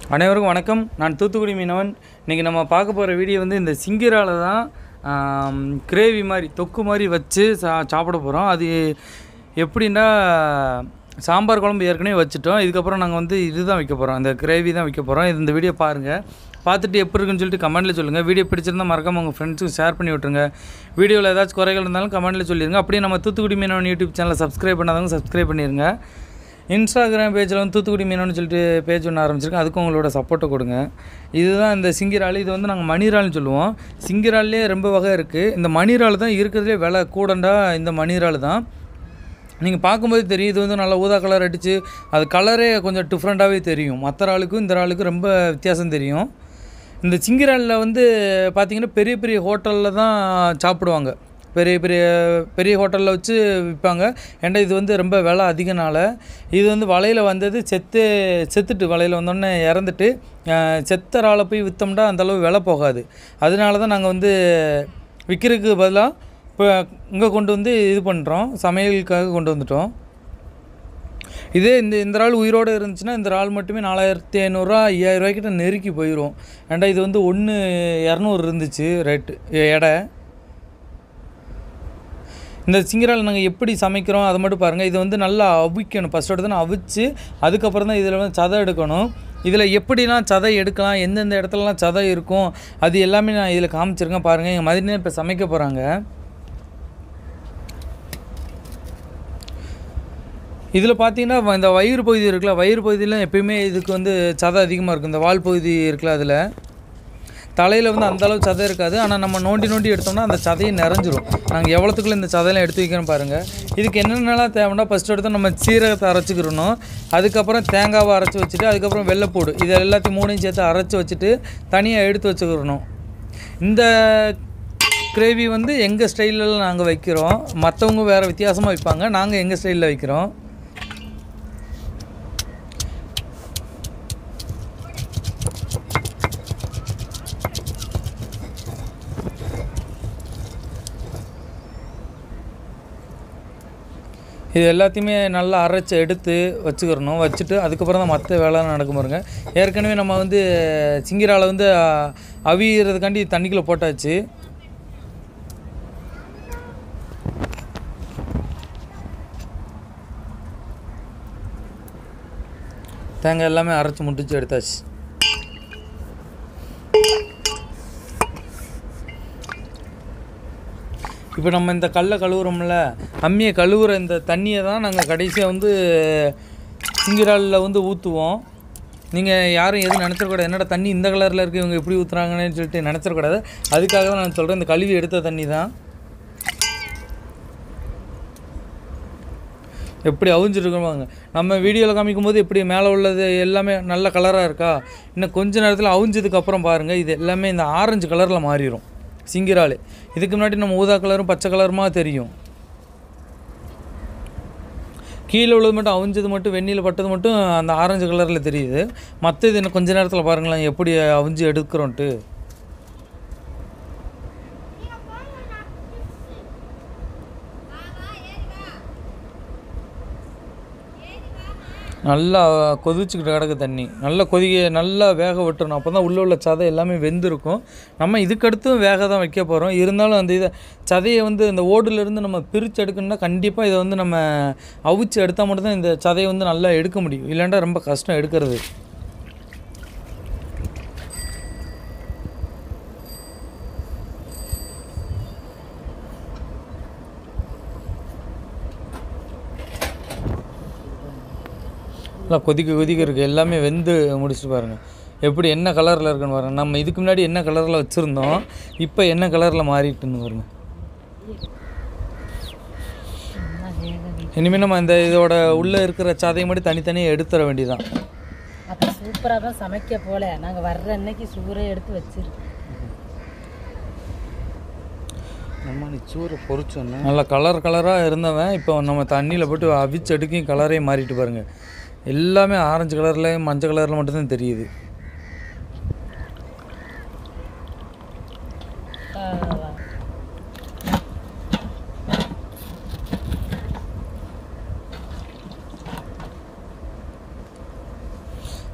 அனைவருக்கும் வணக்கம். நான் தூத்துக்குடி மீனவன். இன்றைக்கி நம்ம பார்க்க போகிற வீடியோ வந்து இந்த சிங்கிரால தான் கிரேவி மாதிரி தொக்கு மாதிரி வச்சு சாப்பிட போகிறோம். அது எப்படின்னா சாம்பார் குழம்பு ஏற்கனவே வச்சுட்டோம். இதுக்கப்புறம் நாங்கள் வந்து இது தான் வைக்க போகிறோம், அந்த கிரேவி தான் வைக்க போகிறோம். இந்த வீடியோ பாருங்கள், பார்த்துட்டு எப்படி இருக்குன்னு சொல்லிட்டு கமெண்ட்டில் சொல்லுங்கள். வீடியோ பிடிச்சிருந்தால் மறக்காமல் உங்கள் ஃப்ரெண்ட்ஸுக்கு ஷேர் பண்ணி விட்ருங்க. வீடியோவில் ஏதாச்சும் குறைகள் இருந்தாலும் கமெண்ட்டில் சொல்லிடுங்க. அப்படியே நம்ம தூத்துக்குடி மீனவன் யூடியூப் சேனலை சப்ஸ்கிரைப் பண்ணாதவங்க சப்ஸ்கிரைப் பண்ணிடுங்க. இன்ஸ்டாகிராம் பேஜில் வந்து தூத்துக்குடி மீனவன் சொல்லிட்டு பேஜ் ஒன்று ஆரம்பிச்சிருக்கேன், அதுக்கும் உங்களோட சப்போர்ட்டை கொடுங்க. இதுதான் இந்த சிங்கிரால். இது வந்து நாங்கள் மணிரால்னு சொல்லுவோம். சிங்கிரால்லே ரொம்ப வகை இருக்குது. இந்த மணிரால் தான் இருக்கிறதுலே விலை கூடண்டா. இந்த மணிரால் தான் நீங்கள் பார்க்கும்போது தெரியும். இது வந்து நல்லா ஊதா கலர் அடித்து அது கலரே கொஞ்சம் டிஃப்ரெண்ட்டாகவே தெரியும். மற்ற இறாலுக்கும் இந்த இறாலுக்கும் ரொம்ப வித்தியாசம் தெரியும். இந்த சிங்கிராலில் வந்து பார்த்திங்கன்னா பெரிய பெரிய ஹோட்டலில் தான் சாப்பிடுவாங்க. பெரிய பெரிய பெரிய ஹோட்டலில் வச்சு விற்பாங்க. ஏன்னா இது வந்து ரொம்ப விலை அதிகனால. இது வந்து வலையில் வந்தது செத்துட்டு வலையில் வந்தோடனே இறந்துட்டு செத்த இறாலை போய் விற்றோம்னா அந்தளவு விலை போகாது. அதனால தான் நாங்கள் வந்து விற்கிறதுக்கு பதிலாக இப்போ இங்கே கொண்டு வந்து இது பண்ணுறோம், சமையலுக்காக கொண்டு வந்துட்டோம். இதே இந்த இறால் உயிரோடு இருந்துச்சுன்னா இந்த இறால் மட்டுமே 4500 5000 கிட்ட நெருக்கி போயிடும். ஏன்டா இது வந்து 1/200 இருந்துச்சு ரேட்டு எடை. இந்த சிங்கிரால் நாங்கள் எப்படி சமைக்கிறோம் அதை மட்டும் பாருங்கள். இதை வந்து நல்லா அவிக்கணும். ஃபஸ்ட்டோட தான் அவிச்சு அதுக்கப்புறம் தான் இதில் வந்து சதை எடுக்கணும். இதில் எப்படிலாம் சதை எடுக்கலாம், எந்தெந்த இடத்துலலாம் சதை இருக்கும், அது எல்லாமே நான் இதில் காமிச்சிருக்கேன் பாருங்கள். எங்கள் மதினே இப்போ சமைக்க போகிறாங்க. இதில் பார்த்தீங்கன்னா இந்த வயிறு பகுதி இருக்குல்ல, வயிறு பகுதியில் எப்பயுமே இதுக்கு வந்து சதை அதிகமாக இருக்கும். இந்த வால் பகுதி இருக்குல்ல, அதில் தலையில் வந்து அந்தளவு சதை இருக்காது. ஆனால் நம்ம நோண்டி எடுத்தோம்னா அந்த சதையை நிறைஞ்சிரும். நாங்கள் எவ்வளோத்துக்குள்ளே இந்த சதையெல்லாம் எடுத்து வைக்கிறோம் பாருங்கள். இதுக்கு என்னென்னலாம் தேவைன்னா ஃபஸ்ட்டு எடுத்து நம்ம சீரகத்தை அரைச்சிக்கிறணும். அதுக்கப்புறம் தேங்காவை அரைச்சி வச்சுட்டு அதுக்கப்புறம் வெள்ளைப்பூடு, இது எல்லாத்தையும் மூணையும் சேர்த்து அரைச்சி வச்சுட்டு தனியாக எடுத்து வச்சுக்கிறணும். இந்த கிரேவி வந்து எங்கள் ஸ்டைலில் நாங்கள் வைக்கிறோம். மற்றவங்க வேறு வித்தியாசமாக வைப்பாங்க, நாங்கள் எங்கள் ஸ்டைலில் வைக்கிறோம். இது எல்லாத்தையுமே நல்லா அரைச்சி எடுத்து வச்சுக்கிறணும். வச்சுட்டு அதுக்கப்புறம் தான் மற்ற வேலை நடக்கும் பாருங்க. ஏற்கனவே நம்ம வந்து சிங்கிராலை வந்து அவிகிறதுக்காண்டி தண்ணிக்குள்ளே போட்டாச்சு. தேங்காய் எல்லாமே அரைச்சி முட்டிச்சு எடுத்தாச்சு. இப்போ நம்ம இந்த கல்லை கழுவுறோம்ல, அம்மியை கழுவுற இந்த தண்ணியை தான் நாங்கள் கடைசியாக வந்து சிங்கிராலில் வந்து ஊற்றுவோம். நீங்கள் யாரும் எதுவும் நினச்சிடக்கூடாது, என்னடா தண்ணி இந்த கலரில் இருக்குது இவங்க எப்படி ஊற்றுறாங்கன்னு சொல்லிட்டு நினச்சிடக்கூடாது. அதுக்காக தான் நான் சொல்கிறேன், இந்த கழுவி எடுத்த தண்ணி தான். எப்படி அவிஞ்சிருக்குவாங்க நம்ம வீடியோவில் காமிக்கும் போது எப்படி மேலே உள்ளது எல்லாமே நல்ல கலராக இருக்கா. இன்னும் கொஞ்ச நேரத்தில் அவிஞ்சதுக்கப்புறம் பாருங்கள், இது எல்லாமே இந்த ஆரஞ்சு கலரில் மாறிடும் சிங்கிரால். இதுக்கு முன்னாடி நம்ம ஊதா கலரும் பச்சை கலருமா தெரியும். கீழே உள்ளது மட்டும் அவிஞ்சது மட்டும் வெந்நியில் பட்டது மட்டும் அந்த ஆரஞ்சு கலரில் தெரியுது. மற்றது இன்னும் கொஞ்ச நேரத்தில் பாருங்களேன் எப்படி அவிஞ்சு எடுக்கிறோன்ட்டு. நல்லா கொதிச்சுக்கிட்டு கிடக்கு தண்ணி. நல்லா நல்லா வேக விட்டுறணும். அப்போ தான் உள்ளே உள்ள சதை எல்லாமே வெந்திருக்கும். நம்ம இதுக்கடுத்தும் வேக தான் வைக்க போகிறோம். இருந்தாலும் அந்த சதையை வந்து இந்த ஓடுலேருந்து நம்ம பிரித்து எடுக்கணும்னா கண்டிப்பாக இதை வந்து நம்ம அவிச்சு எடுத்தால் மட்டும்தான் இந்த சதையை வந்து நல்லா எடுக்க முடியும். இல்லைன்னா ரொம்ப கஷ்டம் எடுக்கிறது. நல்லா கொதிக்க இருக்குது. எல்லாமே வெந்து முடிச்சுட்டு பாருங்கள் எப்படி என்ன கலரில் இருக்குன்னு பாருங்கள். நம்ம இதுக்கு முன்னாடி என்ன கலரில் வச்சுருந்தோம், இப்போ என்ன கலரில் மாறிட்டுன்னு பாருங்கள். இனிமேல் நம்ம இந்த இதோட உள்ளே இருக்கிற சதையை மட்டும் தனித்தனியாக எடுத்துட வேண்டியதான். அப்போ சூப்பராக தான் சமைக்க போல. நாங்கள் வர்ற அன்னைக்கு சூறை எடுத்து வச்சிருக்கோம். நம்ம சூரை பொறிச்சோன்னா நல்லா கலராக இருந்தவன் இப்போ நம்ம தண்ணியில் போட்டு அவிச்சு எடுக்கும் கலரே மாறிட்டு பாருங்கள். எல்லாமே ஆரஞ்சு கலரில் மஞ்சள் கலரில் மட்டும்தான் தெரியுது.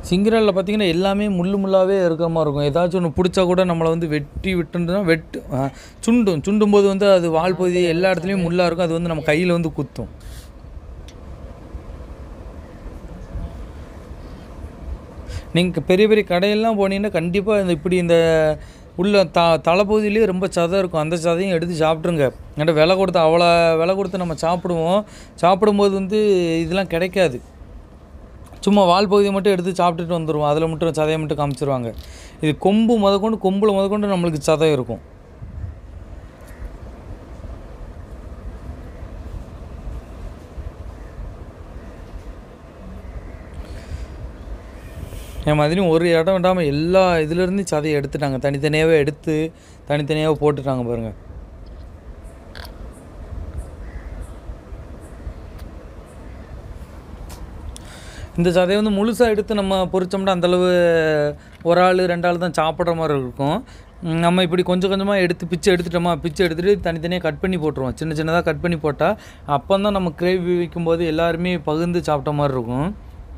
சிங்கிராலில் பார்த்திங்கன்னா எல்லாமே முள்ளாகவே இருக்கிற மாதிரி இருக்கும். ஏதாச்சும் ஒன்று பிடிச்சா கூட நம்மளை வந்து வெட்டி விட்டுன்னா சுண்டும் போது வந்து அது வால் பகுதி எல்லா இடத்துலையும் முள்ளாக இருக்கும். அது வந்து நம்ம கையில் வந்து குத்தும். நீங்கள் பெரிய பெரிய கடையெல்லாம் போனீங்கன்னா கண்டிப்பாக இப்படி இந்த உள்ள தலைப்பகுதியிலேயே ரொம்ப சதை இருக்கும். அந்த சதையும் எடுத்து சாப்பிட்ருங்க. ஏன்னா அவ்வளோ விலை கொடுத்து நம்ம சாப்பிடும்போது வந்து இதெல்லாம் கிடைக்காது. சும்மா வால் பகுதியை மட்டும் எடுத்து சாப்பிட்டுட்டு வந்துடுவோம். அதில் மட்டும் சதையை மட்டும் காமிச்சிருவாங்க. இது கொம்பில் முதற்கொண்டு நம்மளுக்கு சதை இருக்கும். என் மாதிரி ஒரு இடம் விடாமல் எல்லா இதுலேருந்து சதையை எடுத்துட்டாங்க. தனித்தனியாகவே போட்டுட்டாங்க பாருங்கள். இந்த சதையை வந்து முழுசாக எடுத்து நம்ம பொரிச்சோம்னா அந்தளவு ஒரு ஆள் 2 ஆள் தான் சாப்பிட்ற மாதிரி இருக்கும். நம்ம இப்படி கொஞ்சம் கொஞ்சமாக பிச்சை எடுத்துகிட்டு தனித்தனியாக கட் பண்ணி போட்டுருவோம். சின்னதாக கட் பண்ணி போட்டால் அப்போ தான் நம்ம கிரேவி வைக்கும்போது எல்லாருமே பகிர்ந்து சாப்பிட்ட மாதிரி இருக்கும்.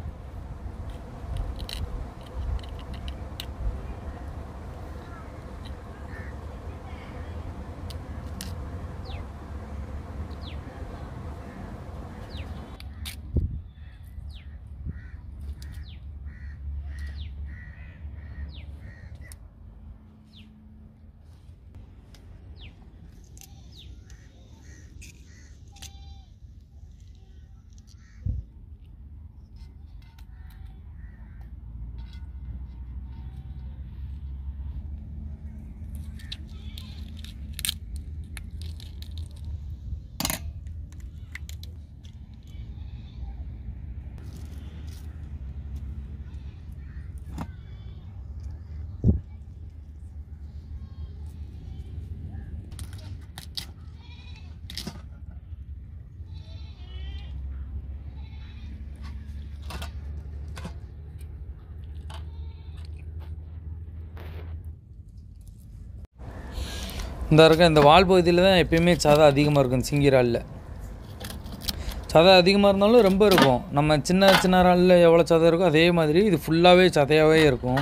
இந்த வால் பகுதியில் தான் எப்பயுமே சதை அதிகமாக இருக்கும். சிங்கிராலில் சதை அதிகமாக இருந்தாலும் ரொம்ப இருக்கும். நம்ம சின்ன இறாலில் எவ்வளோ சதை இருக்கும் அதே மாதிரி இது ஃபுல்லாகவே சதையாகவே இருக்கும்.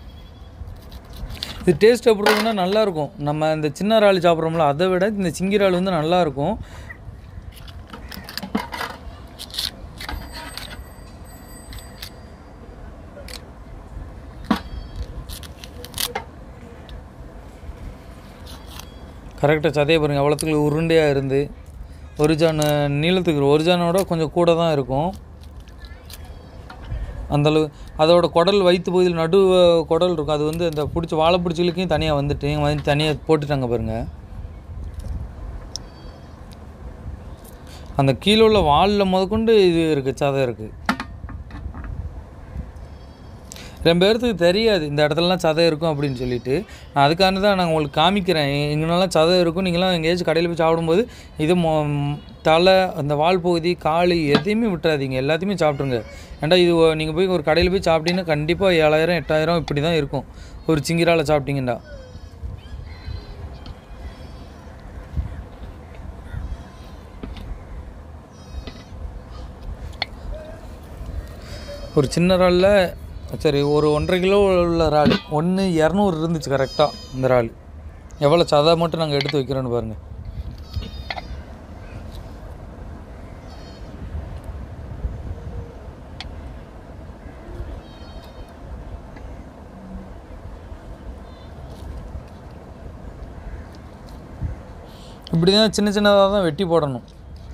இது டேஸ்ட் எப்படி இருக்குன்னா நல்லாயிருக்கும். நம்ம இந்த சின்ன இறால் சாப்பிட்றோம்ல அதை விட இந்த சிங்கிரால் வந்து நல்லாயிருக்கும். கரெக்டாக சதையை பாருங்கள் அவ்வளோத்துக்கு உருண்டையாக இருந்து ஒரு ஜான் நீளத்துக்கு ஒரு ஜானோட கொஞ்சம் கூட தான் இருக்கும். அந்தளவு அதோட குடல் வயிற்று பகுதியில் குடல் இருக்கும். அது வந்து அந்த வாழை பிடிச்சிகளுக்கையும் தனியாக தனியாக போட்டுட்டாங்க பாருங்கள். அந்த கீழே உள்ள வாலில் முதற்கொண்டு இது இருக்குது, சதை இருக்குது. ரொம்ப பேர்த்துக்கு தெரியாது இந்த இடத்துலலாம் சதை இருக்கும் அப்படின்னு சொல்லிட்டு. நான் அதுக்காக தான் நான் உங்களுக்கு காமிக்கிறேன். எங்கேனாலாம் சதை இருக்கும். நீங்களாம் எங்கேயாச்சும் கடையில் போய் சாப்பிடும்போது இது தலை அந்த வால் பகுதி கால் எதையுமே விட்டுறாதீங்க, எல்லாத்தையுமே சாப்பிட்ருங்க. ஏன்டா இது நீங்கள் போய் ஒரு கடையில் போய் சாப்பிட்டீங்கன்னா கண்டிப்பாக 7000 8000 இப்படி தான் இருக்கும் ஒரு சிங்கிரால சாப்பிட்டீங்கண்டா. ஒரு சின்ன இறாலில் சரி ஒரு 1.5 கிலோ உள்ள இறால் 200 இருந்துச்சு கரெக்டாக. இந்த இறால் எவ்வளோ சதை மட்டும் நாங்கள் எடுத்து வைக்கிறோன்னு பாருங்கள். இப்படி தான் சின்னதாக தான் வெட்டி போடணும்.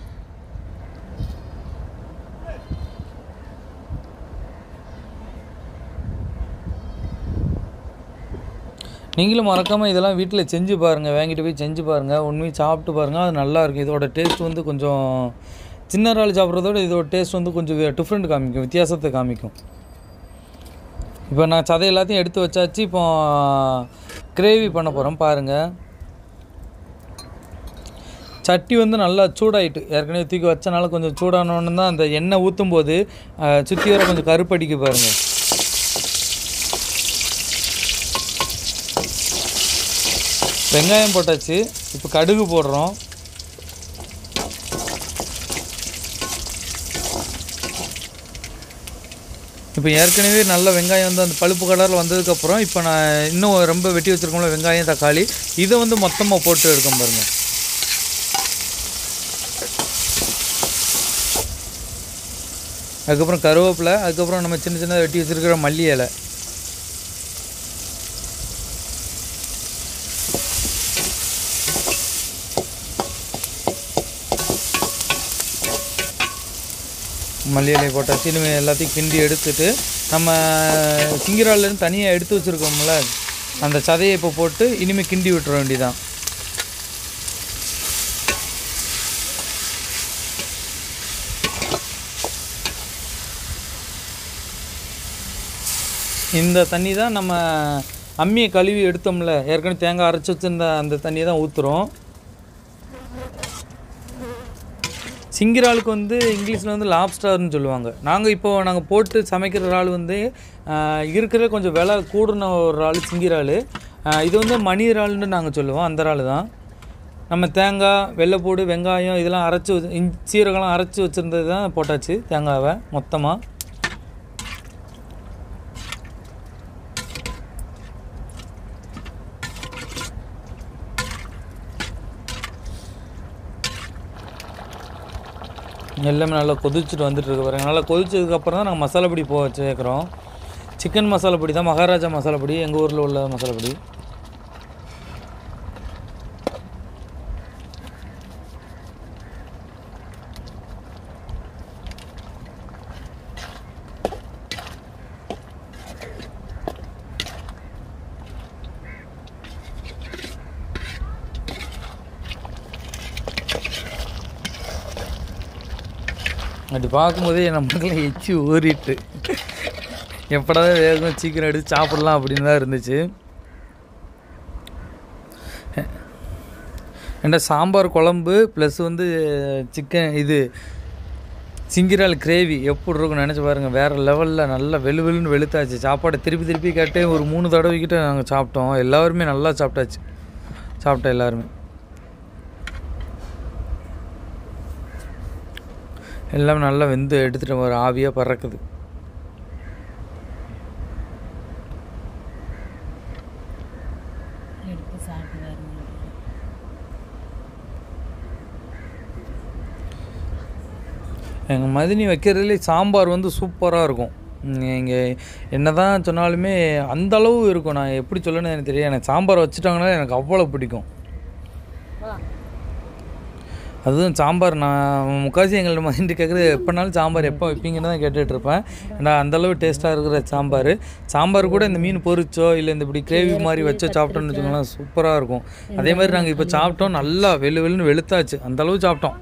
நீங்களும் மறக்காமல் இதெல்லாம் வீட்டில் செஞ்சு பாருங்கள். வாங்கிட்டு போய் செஞ்சு பாருங்கள். உண்மையை சாப்பிட்டு பாருங்கள். அது நல்லாயிருக்கும். இதோட டேஸ்ட் வந்து கொஞ்சம் சின்ன இறால் சாப்பிட்றதோட இதோட டேஸ்ட் வந்து கொஞ்சம் டிஃப்ரெண்ட் காமிக்கும், வித்தியாசத்தை காமிக்கும். இப்போ நான் சதை எல்லாத்தையும் எடுத்து வச்சாச்சு. இப்போ கிரேவி பண்ண போகிறோம் பாருங்கள். சட்டி வந்து நல்லா சூடாயிட்டு ஏற்கனவே தூக்கி வச்சனால கொஞ்சம் சூடானோன்னு தான் அந்த எண்ணெய் ஊற்றும் போது சுற்றி வர கொஞ்சம் கருப்படிக்கு பாருங்கள். வெங்காயம் போட்டாச்சு. இப்போ கடுகு போடுறோம். இப்போ ஏற்கனவே நல்ல வெங்காயம் வந்து அந்த பழுப்பு கலரில் வந்ததுக்கப்புறம் இப்போ நான் இன்னும் ரொம்ப வெட்டி வச்சுருக்கோம்ல வெங்காயம் தக்காளி இதை வந்து மொத்தமாக போட்டு எடுக்க பாருங்கள். அதுக்கப்புறம் கருவேப்பிலை, அதுக்கப்புறம் நம்ம சின்ன சின்னதாக வெட்டி வச்சுருக்கிற மல்லி இலை, மல்லி இலையை போட்டாச்சு. இனிமேல் எல்லாத்தையும் கிண்டி எடுத்துட்டு நம்ம சிங்கிராலேருந்து தனியாக எடுத்து வச்சுருக்கோம்ல அந்த சதையை இப்போ போட்டு இனிமேல் கிண்டி விட்டுற வேண்டியதான். இந்த தண்ணி தான் நம்ம அம்மியை கழுவி எடுத்தோம்ல ஏற்கனவே தேங்காய் அரைச்சி வச்சுருந்த அந்த தண்ணியை தான் ஊற்றுறோம். சிங்கிராளுக்கு வந்து இங்கிலீஷில் வந்து லாப்ஸ்டர்னு சொல்லுவாங்க. நாங்கள் போட்டு சமைக்கிற இறால் வந்து இருக்கிற கொஞ்சம் விலை கூடுன ஒரு இறால் சிங்கிரால். இது வந்து மணி இறால்னு நாங்கள் சொல்லுவோம். அந்த இறால் தான் நம்ம தேங்காய் வெள்ளைப்பூடு வெங்காயம் இதெல்லாம் அரைச்சி சீரகம்லாம் அரைச்சி வச்சுருந்தது தான் போட்டாச்சு தேங்காவை மொத்தமாக. எல்லாமே நல்லா கொதிச்சுட்டு வந்துட்டுருக்கு பாருங்கள். நல்லா கொதிச்சதுக்கப்புறம் தான் நாங்கள் மசாலா பொடி சேர்க்குறோம். சிக்கன் மசாலா பொடி தான், மகாராஜா மசாலா பொடி, எங்கள் ஊரில் உள்ள மசாலா பொடி. அப்படி பார்க்கும்போதே நம்மளுக்கெல்லாம் எச்சி ஊறிட்டு எப்படா வேகம் சீக்கிரம் எடுத்து சாப்பிட்லாம் அப்படின்னு தான் இருந்துச்சு. ஏன்னா சாம்பார் குழம்பு ப்ளஸ் வந்து சிக்கன் இது சிங்கிரால் கிரேவி எப்படி இருக்கும்னு நினச்சி பாருங்கள். வேறு லெவலில் நல்லா வெளுன்னு வெளுத்தாச்சு. சாப்பாடை திருப்பி கேட்டே ஒரு 3 தடவைக்கிட்ட நாங்கள் சாப்பிட்டோம். எல்லாருமே நல்லா சாப்பிட்டோம் எல்லாருமே. எல்லாமே நல்லா வெந்து எடுத்துகிட்டு வர ஆவியாக பறக்குது. எங்கள் மதினி வைக்கிறதுலே சாம்பார் வந்து சூப்பராக இருக்கும். நீங்கள் என்ன தான் சொன்னாலுமே அந்தளவு இருக்கும். நான் எப்படி சொல்லணும்னு எனக்கு தெரியும். எனக்கு சாம்பார் வச்சுட்டாங்கன்னா எனக்கு அவ்வளோ பிடிக்கும். அதுவும் சாம்பார் நான் முக்கால்வாசி எங்கள்ட்ட மதிட்டு கேட்குறது எப்போனாலும் சாம்பார் எப்போ வைப்பீங்கன்னு தான் கேட்டுட்ருப்பேன். ஏன்னா அந்தளவு டேஸ்ட்டாக இருக்கிற சாம்பார் கூட இந்த மீன் பொரிச்சோ இல்லை இந்த இப்படி கிரேவி மாதிரி வச்சோ சாப்பிட்டோன்னு வச்சுக்கோங்களேன் சூப்பராக இருக்கும். அதே மாதிரி நாங்கள் இப்போ சாப்பிட்டோம், நல்லா வெளுன்னு வெளுத்தாச்சு. அந்தளவு சாப்பிட்டோம்.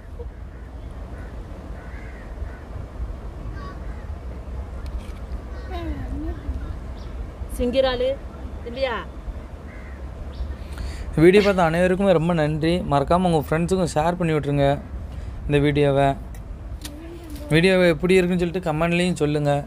சிங்கிராலு இல்லையா? வீடியோ பார்த்த அனைவருக்குமே ரொம்ப நன்றி. மறக்காமல் உங்கள் ஃப்ரெண்ட்ஸுக்கும் ஷேர் பண்ணி விட்ருங்க இந்த வீடியோவை எப்படி இருக்குன்னு சொல்லிட்டு கமெண்ட்லேயும் சொல்லுங்கள்.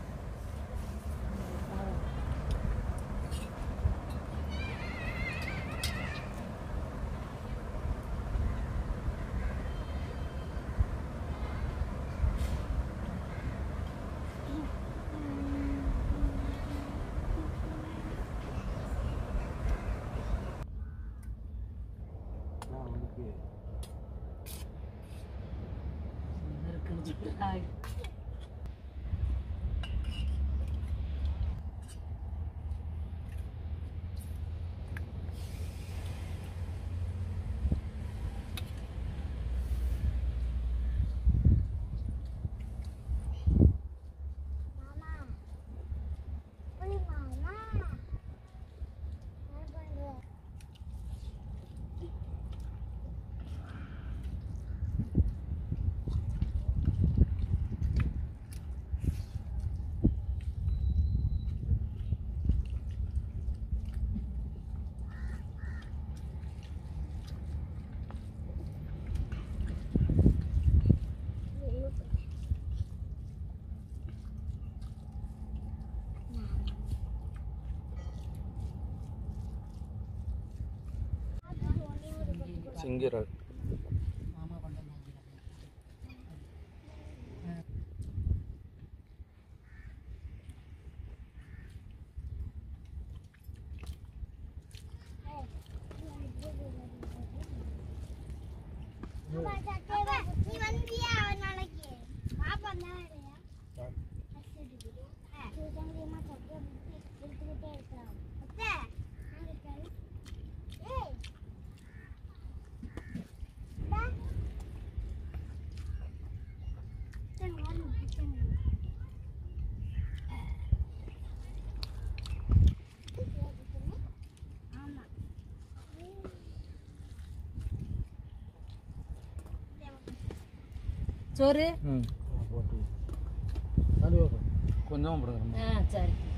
சிங்கிரால் சோறு ம் போட்டு கொஞ்சமாக போடுங்க சரி